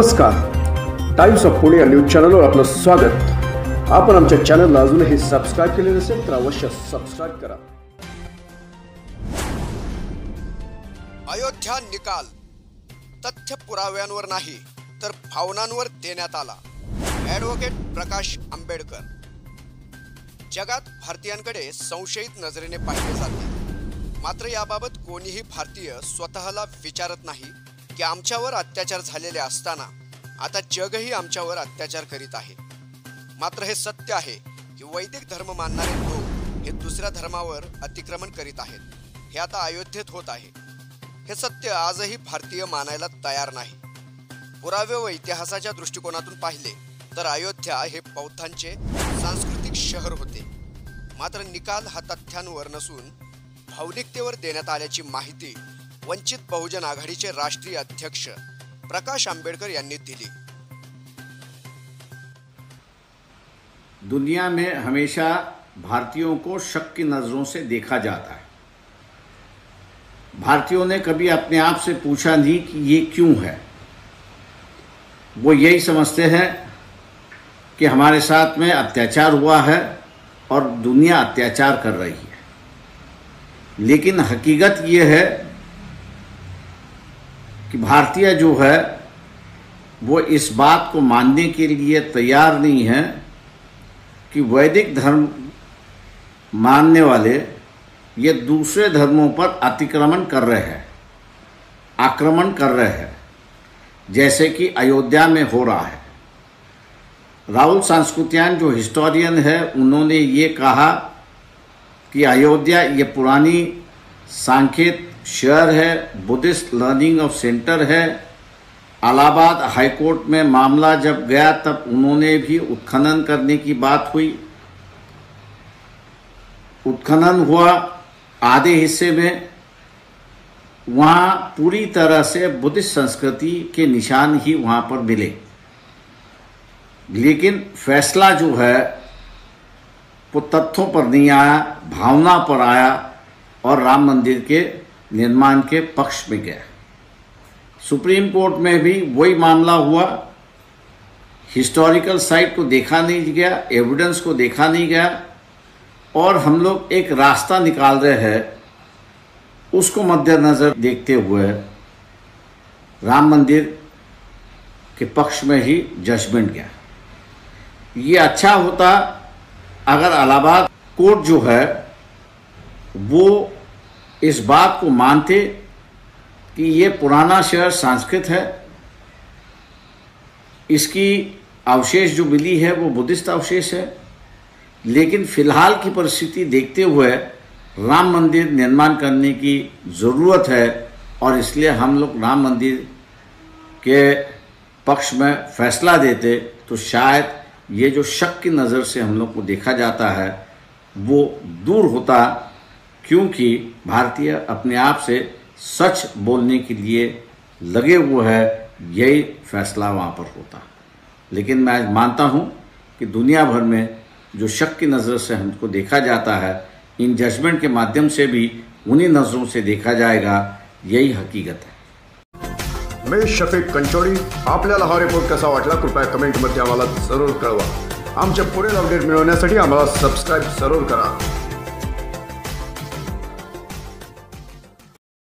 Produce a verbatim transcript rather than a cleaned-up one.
नमस्कार, times of Pune या news चॅनलवर आपलं स्वागत। आपण आमच्या चॅनलला अजूनही सबस्क्राइब केले नसेल तर अवश्य सबस्क्राइब करा। अयोध्या निकाल तथ्य पुराव्यांवर नाही तर भावनांवर देण्यात आला। ॲडव्होकेट प्रकाश आंबेडकर। जगात भारतीयांकडे संशयित नजरेने पाहिले जाते, मात्र याबाबत कोणीही भारतीय स्वतःला विचारत नाही की आमच्यावर अत्याचार झालेले असताना आता जगही आमच्यावर अत्याचार करीत आहे। मात्र हे सत्य आहे की वैदिक धर्म मानणारे लोक हे दुसऱ्या धर्मावर अतिक्रमण करीत आहेत। हे आता अयोध्येत होत आहे। हे सत्य आजही भारतीय मानायला तयार नाही। पुरावे व इतिहासाच्या दृष्टिकोनातून पाहिले तर अयोध्या हे बौद्धांचे सांस्कृतिक शहर होते। मात्र निकाल हा तथ्यांवर नसून भावनिकतेवर देण्यात आल्याची माहिती वंचित बहुजन आघाडीचे राष्ट्रीय अध्यक्ष प्रकाश आंबेडकर यांनी दिली। दुनिया में हमेशा भारतीयों को शक की नज़रों से देखा जाता है। भारतीयों ने कभी अपने आप से पूछा नहीं कि ये क्यों है। वो यही समझते हैं कि हमारे साथ में अत्याचार हुआ है और दुनिया अत्याचार कर रही है। लेकिन हकीकत ये है कि भारतीय जो है वो इस बात को मानने के लिए तैयार नहीं है कि वैदिक धर्म मानने वाले ये दूसरे धर्मों पर अतिक्रमण कर रहे हैं, आक्रमण कर रहे हैं, जैसे कि अयोध्या में हो रहा है। राहुल सांस्कृत्यायन जो हिस्टोरियन है, उन्होंने ये कहा कि अयोध्या ये पुरानी सांकेत शहर है, बुद्धिस्ट लर्निंग ऑफ सेंटर है। इलाहाबाद हाईकोर्ट में मामला जब गया तब उन्होंने भी उत्खनन करने की बात हुई। उत्खनन हुआ आधे हिस्से में, वहाँ पूरी तरह से बुद्धिस्ट संस्कृति के निशान ही वहाँ पर मिले। लेकिन फैसला जो है वो तथ्यों पर नहीं आया, भावना पर आया और राम मंदिर के निर्माण के पक्ष में गया। सुप्रीम कोर्ट में भी वही मामला हुआ। हिस्टोरिकल साइट को देखा नहीं गया, एविडेंस को देखा नहीं गया, और हम लोग एक रास्ता निकाल रहे हैं, उसको मद्देनज़र देखते हुए राम मंदिर के पक्ष में ही जजमेंट गया। ये अच्छा होता अगर इलाहाबाद कोर्ट जो है वो इस बात को मानते कि ये पुराना शहर संस्कृत है, इसकी अवशेष जो मिली है वो बुद्धिस्ट अवशेष है। लेकिन फिलहाल की परिस्थिति देखते हुए राम मंदिर निर्माण करने की ज़रूरत है, और इसलिए हम लोग राम मंदिर के पक्ष में फैसला देते तो शायद ये जो शक की नज़र से हम लोग को देखा जाता है वो दूर होता, क्योंकि भारतीय अपने आप से सच बोलने के लिए लगे हुए हैं, यही फैसला वहाँ पर होता। लेकिन मैं मानता हूँ कि दुनिया भर में जो शक की नज़र से हमको देखा जाता है, इन जजमेंट के माध्यम से भी उन्हीं नज़रों से देखा जाएगा, यही हकीकत है। मैं शफीक कंचोडी, आपल्याला हा रिपोर्ट कसा वाटला कृपया कमेंटमध्ये आम्हाला जरूर कळवा। आमच्या पुढील अपडेट मिळवण्यासाठी आम्हाला सबस्क्राइब जरूर करा।